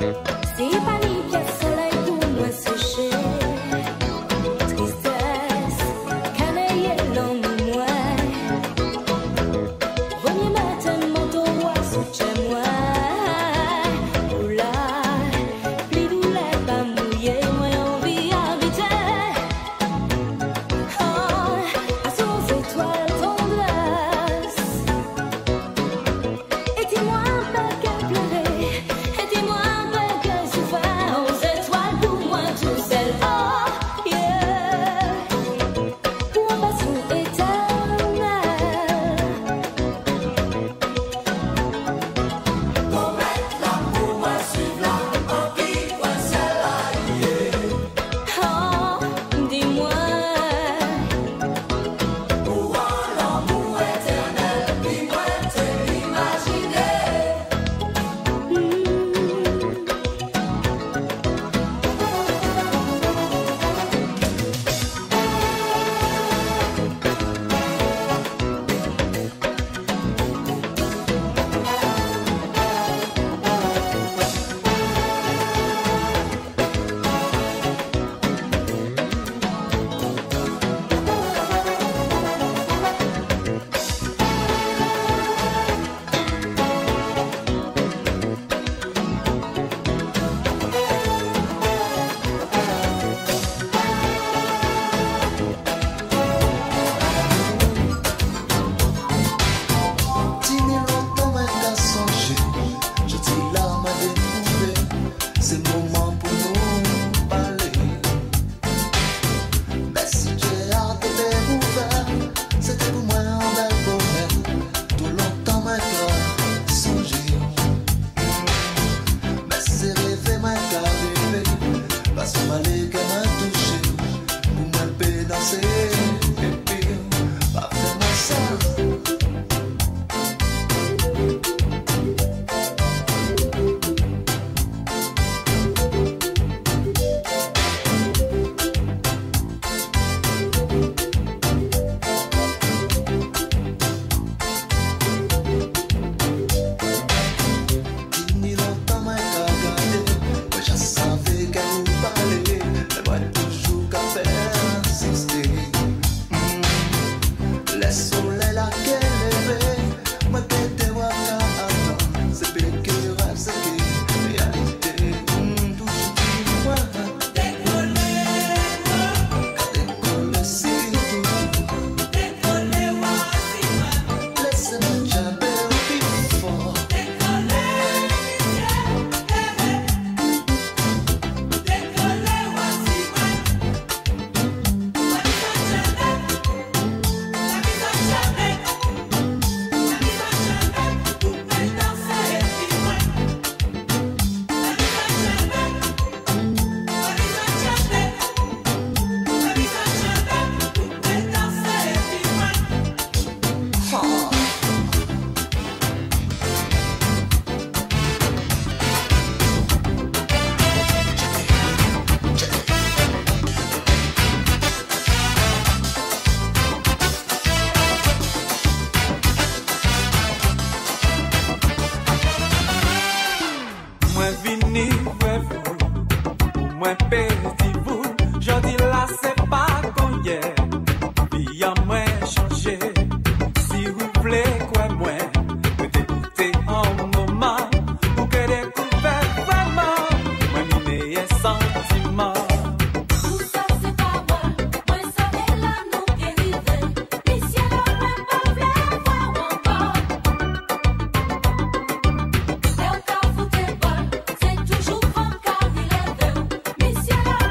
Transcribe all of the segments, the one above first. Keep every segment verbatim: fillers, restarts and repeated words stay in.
Quisiera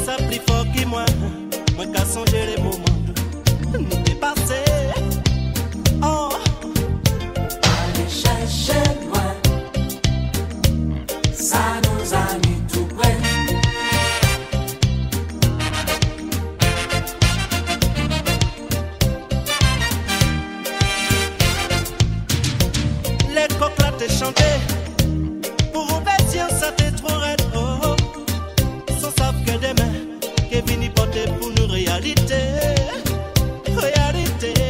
ça plus fort que moi. Moi qu'à songer les moments nous dépasser. Oh, allez chercher loin, ça nous a mis tout près. Les coqs là t'es chanté. Pour obéir ça t'est trop raide. Oh, sans savoir que demain qu'est venu porter pour nous réalité. Réalité.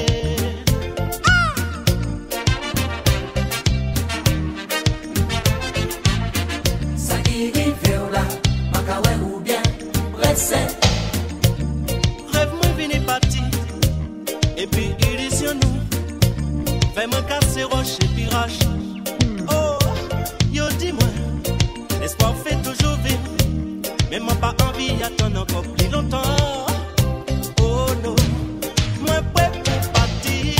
Ça qui rive là, Macawé ou bien pressé. Rêve moi vini parti. Et puis illusion nous. Fais-moi casser roche et pirage. Oh, yo dis-moi, l'espoir fait toujours vivre. Mais moi pas envie d'attendre encore plus longtemps. Oh non, moi prêt pour partir.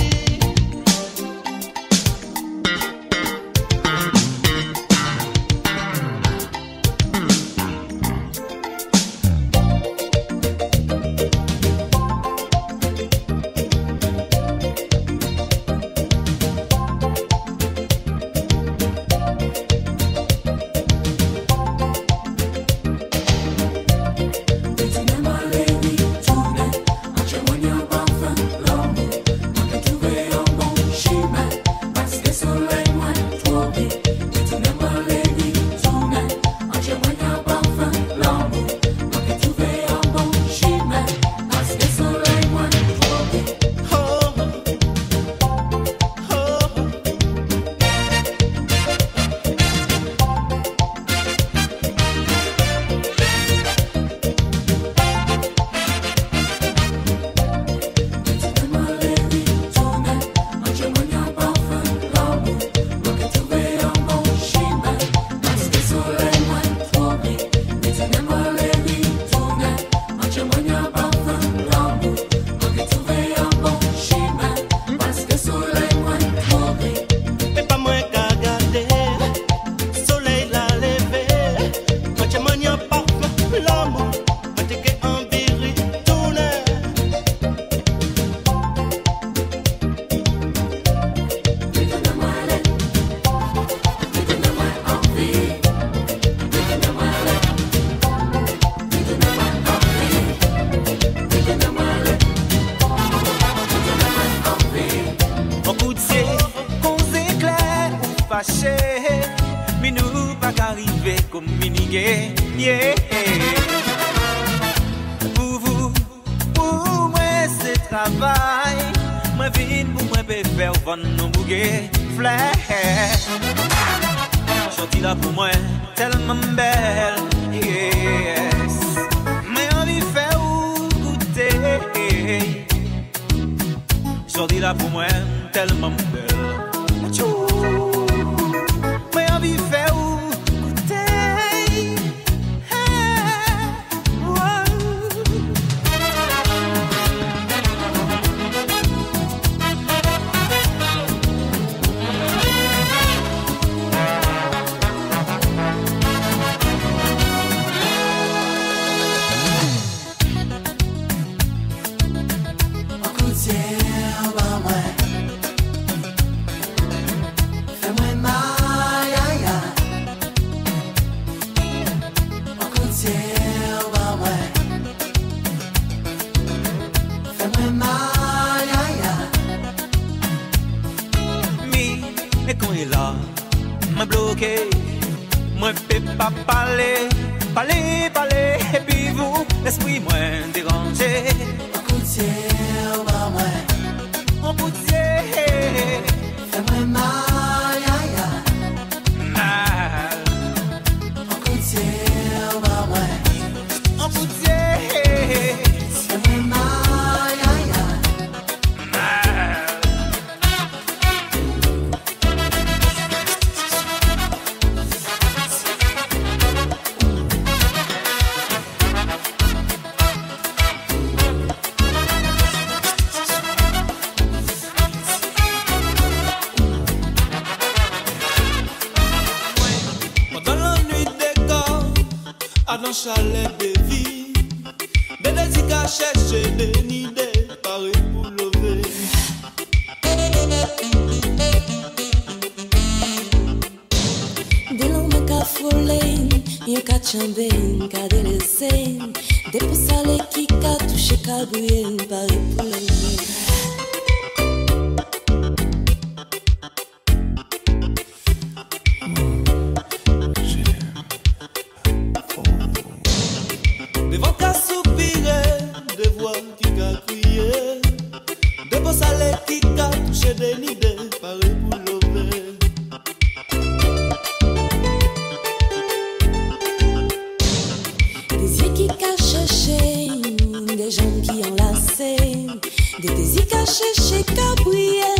Mais nous pas qu'arriver communiquer, yeah. Pour vous, pour moi c'est travail. Moi vine pour moi peut faire vendre nos bouquets fleurs. Chantier là pour moi tellement belle, yes. Mais envie faire ou goûter. Chantier là pour moi tellement belle. Mais envie faire ou goûter. Moi peux pas parler, parler, parler. Et puis vous, l'esprit moins dérangé. En coutier, bah moi. En coutier. Fais-moi mal, ya ya. Mal. En coutier, bah moi. En coutier. Fais-moi mal, ya ya. Mal. qu'a cherché des idées, pareil pour lever. De l'homme qu'a frôlé, y'a qu'a chambé, qu'a délaissé. Des pouces salés qui qu'a touché, qu'a brûlé, pareil pour lever. Devant qu'a soupiré, des voix qui qu'a crié, des beaux salés qui qu'a touché des idées, pareil pour lever. Des yeux qui qu'a cherché, des jambes qui enlacé, des désirs qu'a cherché, qu'a brillé,